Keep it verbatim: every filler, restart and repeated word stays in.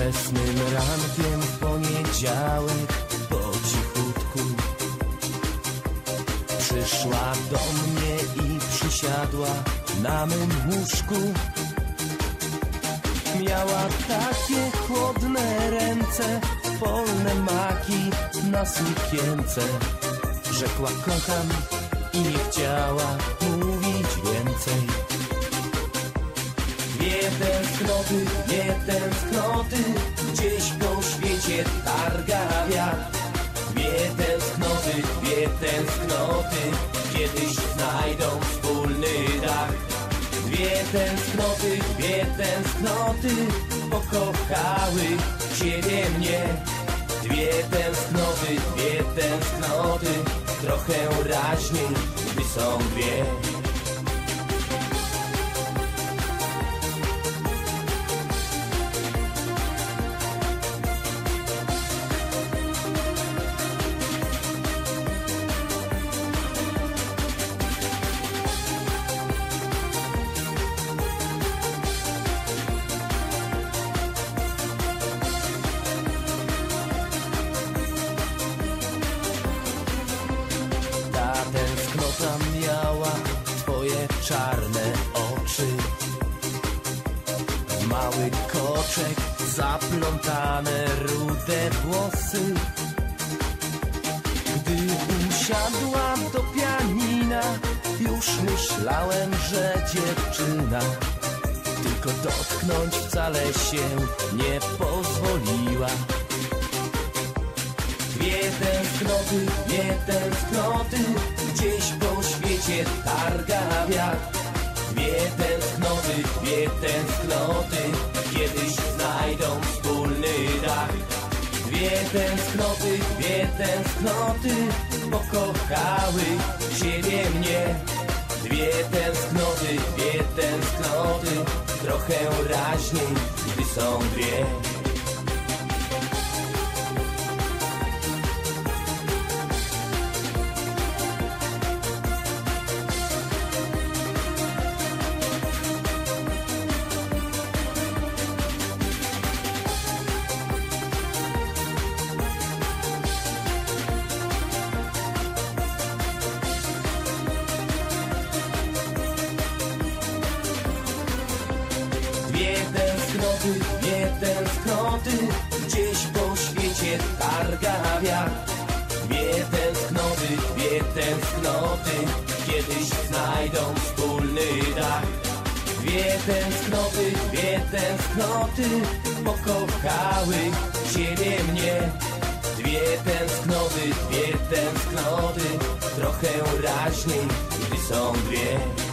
Wczesnym rankiem w poniedziałek po cichutku przyszła do mnie i przysiadła na mym łóżku. Miała takie chłodne ręce, polne maki na sukience. Rzekła kocham i nie chciała mówić więcej. Dwie tęsknoty, dwie tęsknoty, gdzieś po świecie targa wiatr. Dwie tęsknoty, dwie tęsknoty, kiedyś znajdą wspólny dach. Dwie tęsknoty, dwie tęsknoty, pokochały ciebie mnie. Dwie tęsknoty, dwie tęsknoty, trochę raźniej, gdy są dwie. Tęsknota miała twoje czarne oczy, mały koczek, zaplątane rude włosy. Gdy usiadła do pianina, już myślałem, że dziewczyna. Tylko dotknąć wcale się nie pozwoliła. Dwie tęsknoty, dwie tęsknoty, gdzieś po świecie targa wiatr. Dwie tęsknoty, dwie tęsknoty, kiedyś znajdą wspólny dach. Dwie tęsknoty, dwie tęsknoty, pokochały ciebie mnie. Dwie tęsknoty, dwie tęsknoty, trochę raźniej, gdy są dwie. Dwie tęsknoty, dwie tęsknoty, gdzieś po świecie targa wiatr. Dwie tęsknoty, dwie tęsknoty, kiedyś znajdą wspólny dach. Dwie tęsknoty, dwie tęsknoty, pokochały ciebie mnie. Dwie tęsknoty, dwie tęsknoty, trochę raźniej, gdy są dwie.